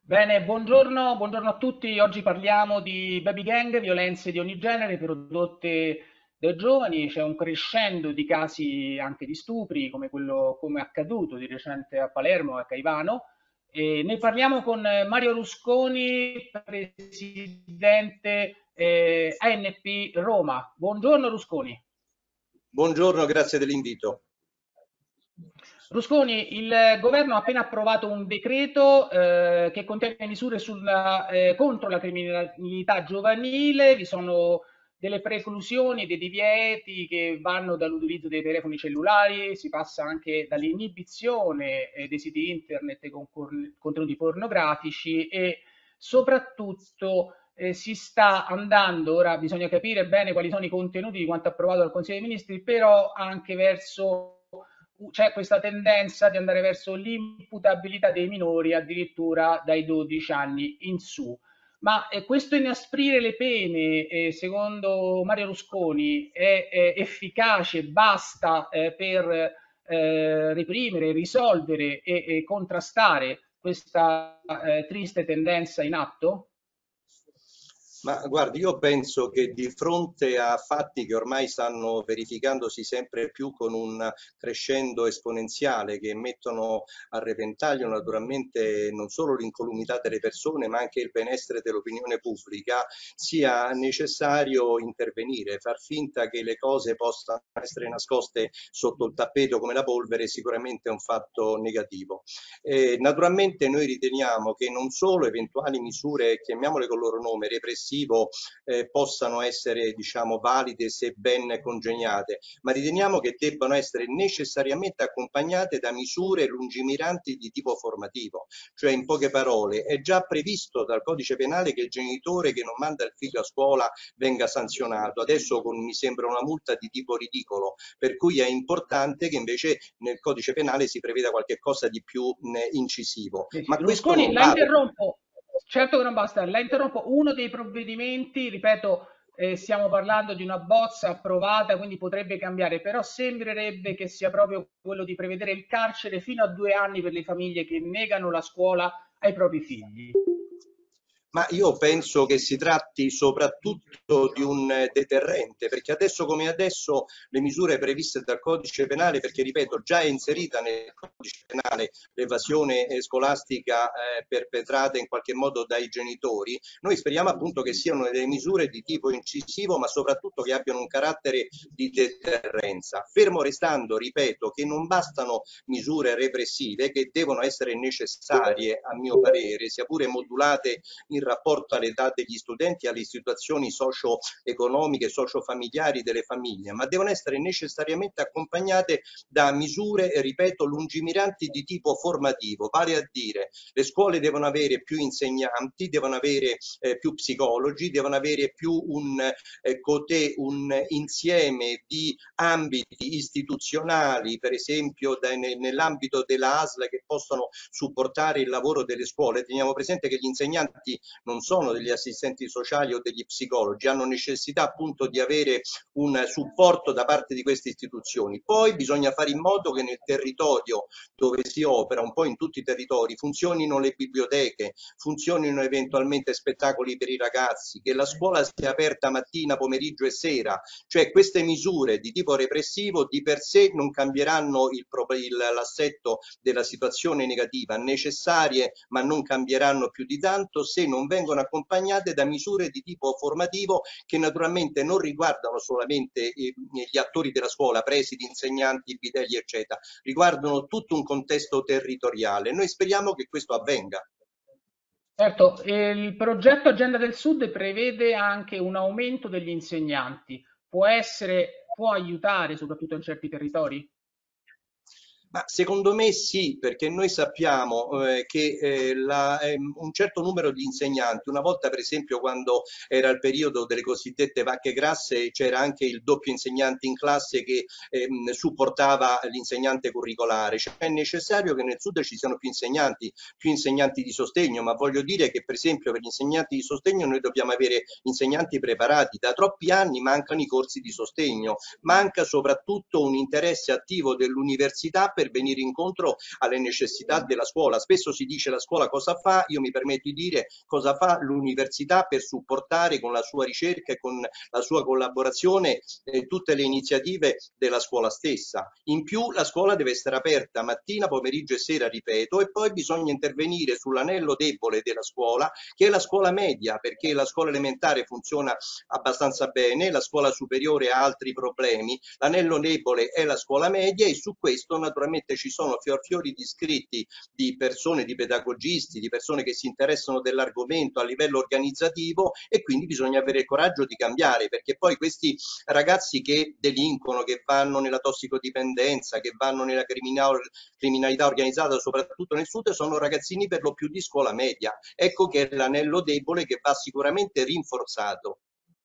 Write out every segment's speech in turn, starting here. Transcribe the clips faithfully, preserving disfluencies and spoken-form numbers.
Bene, buongiorno, buongiorno a tutti. Oggi parliamo di baby gang, violenze di ogni genere prodotte dai giovani. C'è un crescendo di casi anche di stupri, come quello come è accaduto di recente a Palermo e a Caivano. E ne parliamo con eh, Mario Rusconi, presidente eh, A N P Roma. Buongiorno Rusconi. Buongiorno, grazie dell'invito. Rusconi, il governo ha appena approvato un decreto eh, che contiene misure sulla, eh, contro la criminalità giovanile, vi sono delle preclusioni, dei divieti che vanno dall'utilizzo dei telefoni cellulari, si passa anche dall'inibizione eh, dei siti internet con cor- contenuti pornografici e soprattutto eh, si sta andando, ora bisogna capire bene quali sono i contenuti di quanto approvato dal Consiglio dei Ministri, però anche verso c'è questa tendenza di andare verso l'imputabilità dei minori addirittura dai dodici anni in su. Ma eh, questo inasprire le pene, eh, secondo Mario Rusconi, è, è efficace, basta eh, per eh, reprimere, risolvere e, e contrastare questa eh, triste tendenza in atto? Ma guardi, io penso che di fronte a fatti che ormai stanno verificandosi sempre più con un crescendo esponenziale, che mettono a repentaglio naturalmente non solo l'incolumità delle persone, ma anche il benessere dell'opinione pubblica, sia necessario intervenire. Far finta che le cose possano essere nascoste sotto il tappeto come la polvere sicuramente è un fatto negativo. Eh, naturalmente noi riteniamo che non solo eventuali misure, chiamiamole col loro nome, repressivo, eh, possano essere, diciamo, valide se ben congegnate, ma riteniamo che debbano essere necessariamente accompagnate da misure lungimiranti di tipo formativo. Cioè, in poche parole, è già previsto dal codice penale che il genitore che non manda il figlio a scuola venga sanzionato. Adesso con, mi sembra una multa di tipo ridicolo, per cui è importante che invece nel codice penale si preveda qualche cosa di più mh, incisivo. Sì, sì. Ma questo Rusconi, non la vale. interrompo. Certo che non basta, la interrompo. Uno dei provvedimenti, ripeto, eh, stiamo parlando di una bozza approvata, quindi potrebbe cambiare, però sembrerebbe che sia proprio quello di prevedere il carcere fino a due anni per le famiglie che negano la scuola ai propri figli. Ma io penso che si tratti soprattutto di un eh, deterrente, perché adesso come adesso le misure previste dal codice penale, perché ripeto, già è inserita nel codice penale l'evasione eh, scolastica eh, perpetrata in qualche modo dai genitori, noi speriamo appunto che siano delle misure di tipo incisivo, ma soprattutto che abbiano un carattere di deterrenza. Fermo restando, ripeto, che non bastano misure repressive, che devono essere necessarie, a mio parere, sia pure modulate in rapporto all'età degli studenti e alle situazioni socio-economiche, socio-familiari delle famiglie, ma devono essere necessariamente accompagnate da misure, ripeto, lungimiranti di tipo formativo, vale a dire le scuole devono avere più insegnanti, devono avere eh, più psicologi, devono avere più un, eh, cote, un insieme di ambiti istituzionali, per esempio da, ne, nell'ambito della A S L che possono supportare il lavoro delle scuole. Teniamo presente che gli insegnanti non sono degli assistenti sociali o degli psicologi, hanno necessità appunto di avere un supporto da parte di queste istituzioni. Poi bisogna fare in modo che nel territorio dove si opera, un po' in tutti i territori, funzionino le biblioteche, funzionino eventualmente spettacoli per i ragazzi, che la scuola sia aperta mattina, pomeriggio e sera. Cioè queste misure di tipo repressivo di per sé non cambieranno l'assetto della situazione negativa, necessarie ma non cambieranno più di tanto se non vengono accompagnate da misure di tipo formativo che naturalmente non riguardano solamente gli attori della scuola, presidi, insegnanti, bidelli eccetera, riguardano tutto un contesto territoriale. Noi speriamo che questo avvenga. Certo, e il progetto Agenda del Sud prevede anche un aumento degli insegnanti. Può essere, può aiutare soprattutto in certi territori? Ma secondo me sì, perché noi sappiamo eh, che eh, la, eh, un certo numero di insegnanti, una volta per esempio quando era il periodo delle cosiddette vacche grasse, c'era anche il doppio insegnante in classe che ehm, supportava l'insegnante curricolare. Cioè, è necessario che nel Sud ci siano più insegnanti, più insegnanti di sostegno, ma voglio dire che per esempio per gli insegnanti di sostegno noi dobbiamo avere insegnanti preparati. Da troppi anni mancano i corsi di sostegno, manca soprattutto un interesse attivo dell'università per per venire incontro alle necessità della scuola. Spesso si dice la scuola cosa fa, io mi permetto di dire cosa fa l'università per supportare con la sua ricerca e con la sua collaborazione eh, tutte le iniziative della scuola stessa. In più la scuola deve essere aperta mattina, pomeriggio e sera, ripeto, e poi bisogna intervenire sull'anello debole della scuola, che è la scuola media, perché la scuola elementare funziona abbastanza bene, la scuola superiore ha altri problemi, l'anello debole è la scuola media e su questo naturalmente ci sono fior fiori di iscritti di persone, di pedagogisti, di persone che si interessano dell'argomento a livello organizzativo e quindi bisogna avere il coraggio di cambiare, perché poi questi ragazzi che delinquono, che vanno nella tossicodipendenza, che vanno nella criminalità organizzata, soprattutto nel sud, sono ragazzini per lo più di scuola media. Ecco che è l'anello debole che va sicuramente rinforzato.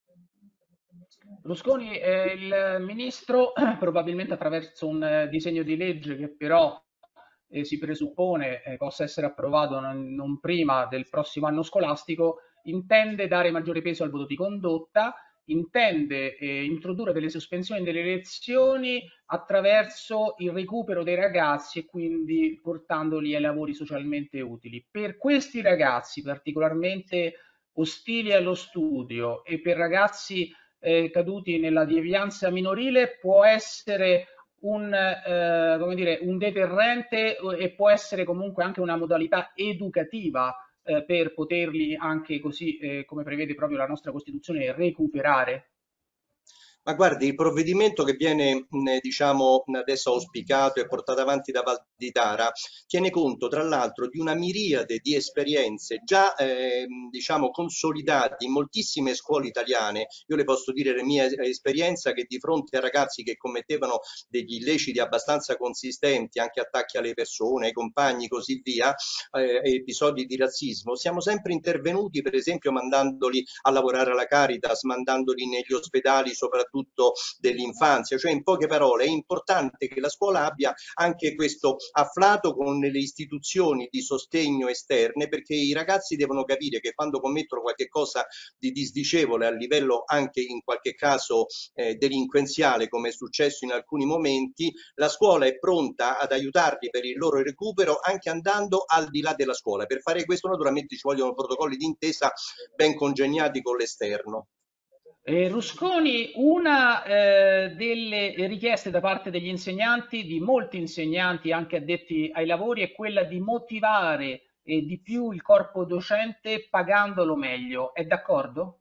Rusconi, eh, il ministro, probabilmente attraverso un eh, disegno di legge che però eh, si presuppone eh, possa essere approvato non, non prima del prossimo anno scolastico, intende dare maggiore peso al voto di condotta, intende eh, introdurre delle sospensioni delle lezioni attraverso il recupero dei ragazzi e quindi portandoli ai lavori socialmente utili. Per questi ragazzi particolarmente ostili allo studio e per ragazzi eh, caduti nella devianza minorile può essere un, eh, come dire, un deterrente e può essere comunque anche una modalità educativa eh, per poterli anche così, eh, come prevede proprio la nostra Costituzione, recuperare. Ma guardi, il provvedimento che viene, mh, diciamo, adesso auspicato e portato avanti da Valditara tiene conto, tra l'altro, di una miriade di esperienze già, eh, diciamo, consolidate in moltissime scuole italiane. Io le posso dire la mia esperienza che di fronte a ragazzi che commettevano degli illeciti abbastanza consistenti, anche attacchi alle persone, ai compagni, così via, eh, episodi di razzismo, siamo sempre intervenuti, per esempio, mandandoli a lavorare alla Caritas, mandandoli negli ospedali, soprattutto dell'infanzia. Cioè, in poche parole, è importante che la scuola abbia anche questo afflato con le istituzioni di sostegno esterne, perché i ragazzi devono capire che quando commettono qualche cosa di disdicevole a livello anche in qualche caso eh, delinquenziale, come è successo in alcuni momenti, la scuola è pronta ad aiutarli per il loro recupero anche andando al di là della scuola. Per fare questo naturalmente ci vogliono protocolli d'intesa ben congegnati con l'esterno. Eh, Rusconi, una eh, delle richieste da parte degli insegnanti, di molti insegnanti anche addetti ai lavori, è quella di motivare eh, di più il corpo docente pagandolo meglio. È d'accordo?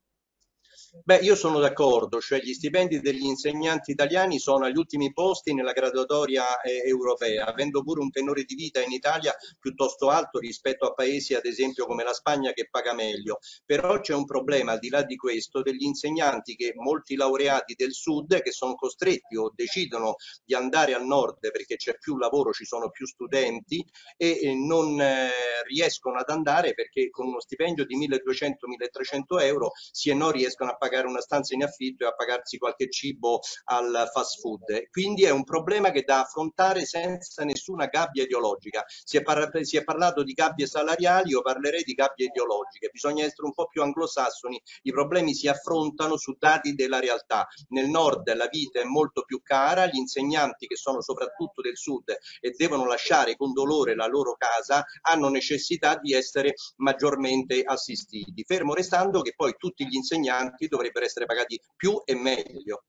Beh, io sono d'accordo, cioè gli stipendi degli insegnanti italiani sono agli ultimi posti nella graduatoria eh, europea, avendo pure un tenore di vita in Italia piuttosto alto rispetto a paesi, ad esempio, come la Spagna, che paga meglio. Però c'è un problema, al di là di questo, degli insegnanti che molti laureati del sud che sono costretti o decidono di andare al nord perché c'è più lavoro, ci sono più studenti e eh, non eh, riescono ad andare perché con uno stipendio di milleduecento milletrecento euro sì e no riescono a pagare una stanza in affitto e a pagarsi qualche cibo al fast food. Quindi è un problema che è da affrontare senza nessuna gabbia ideologica. Si è, par si è parlato di gabbie salariali, io parlerei di gabbie ideologiche. Bisogna essere un po' più anglosassoni, i problemi si affrontano su dati della realtà. Nel nord la vita è molto più cara, gli insegnanti che sono soprattutto del sud e devono lasciare con dolore la loro casa hanno necessità di essere maggiormente assistiti, fermo restando che poi tutti gli insegnanti dovrebbero essere pagati più e meglio.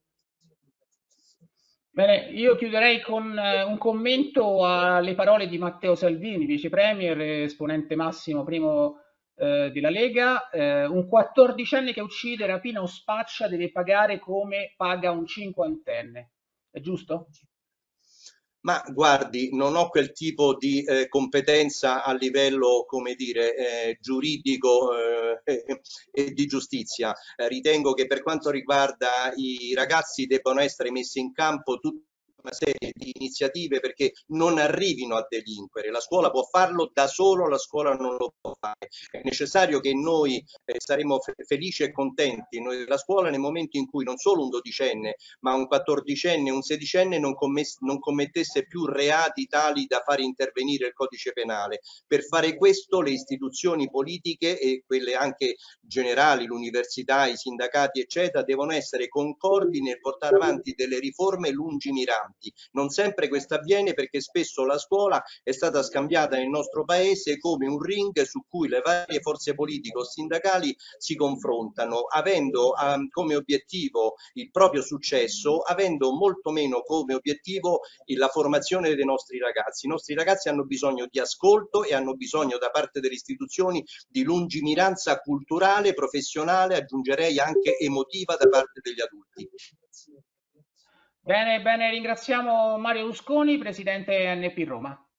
Bene, io chiuderei con eh, un commento alle parole di Matteo Salvini, vice premier, esponente massimo primo eh, della Lega. Eh, un quattordicenne che uccide, rapina o spaccia deve pagare come paga un cinquantenne. È giusto? Ma guardi, non ho quel tipo di eh, competenza a livello, come dire, eh, giuridico eh, e di giustizia. Eh, ritengo che per quanto riguarda i ragazzi debbano essere messe in campo tutte una serie di iniziative perché non arrivino a delinquere. La scuola può farlo da solo, la scuola non lo può fare. È necessario che noi eh, saremo fe felici e contenti, noi della scuola, nel momento in cui non solo un dodicenne, ma un quattordicenne e un sedicenne non, non commettesse più reati tali da fare intervenire il codice penale. Per fare questo le istituzioni politiche e quelle anche generali, l'università, i sindacati eccetera, devono essere concordi nel portare avanti delle riforme lungimiranti. avanti. Non sempre questo avviene perché spesso la scuola è stata scambiata nel nostro paese come un ring su cui le varie forze politiche o sindacali si confrontano, avendo um, come obiettivo il proprio successo, avendo molto meno come obiettivo la formazione dei nostri ragazzi. I nostri ragazzi hanno bisogno di ascolto e hanno bisogno da parte delle istituzioni di lungimiranza culturale, professionale, aggiungerei anche emotiva da parte degli adulti. Bene, bene, ringraziamo Mario Rusconi, presidente N P Roma.